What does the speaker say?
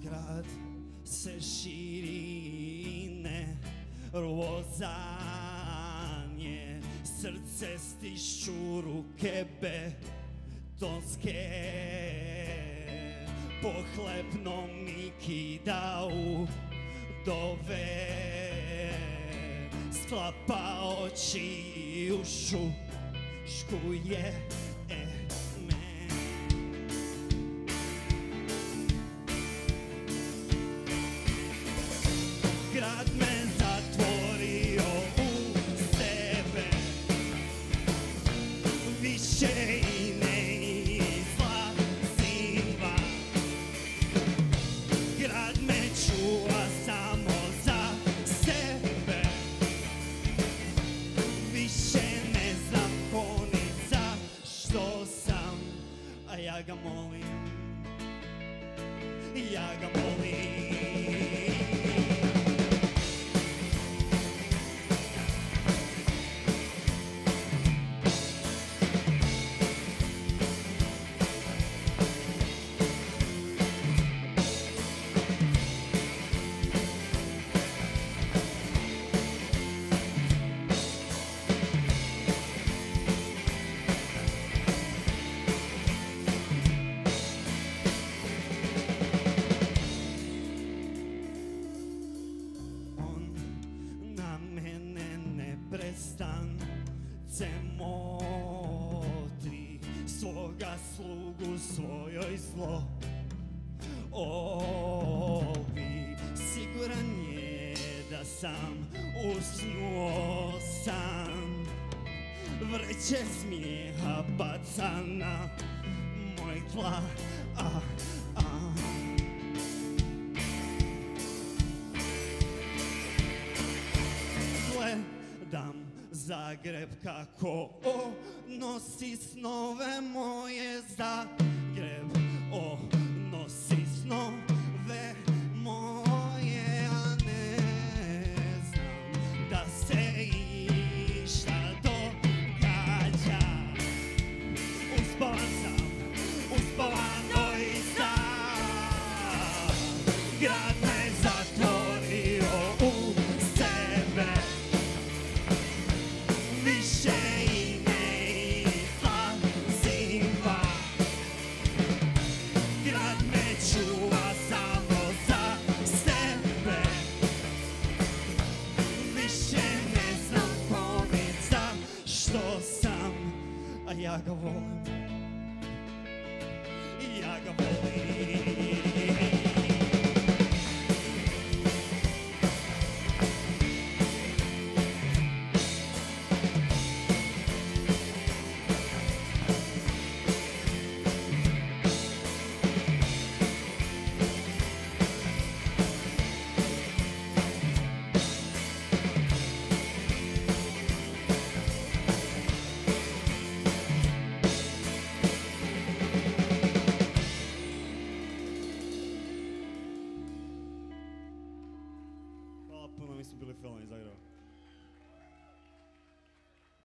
Grad se širi nervozan je, srce stišću ruke betonske, pohlepno mi kidau dove, sklapa oči i ušu škuje me. Grad me zatvorio u sebe, više i ne izlazim van. Grad me čuva samo za sebe, više ne znam ko ni zašto sam, a ja ga molim, ja ga molim. Prestance motri, svoga slugu svojoj zlo obi. Siguran je da sam usnuo sam, vreće smijeha baca na moj tla. Gledam Zagreb kako nosi snove moje, Zagreb nosi snove moje, a ne znam da se išta događa. Uspavan sam, uspavan doista, grad me zatvorio u sebe, više i ne izlazim van. Grad me čuva samo za sebe, više ne znam ko ni zašto sam, a ja ga volim, ja ga volim. Hvala puno, mi smo bili Feloni iz Zagreba.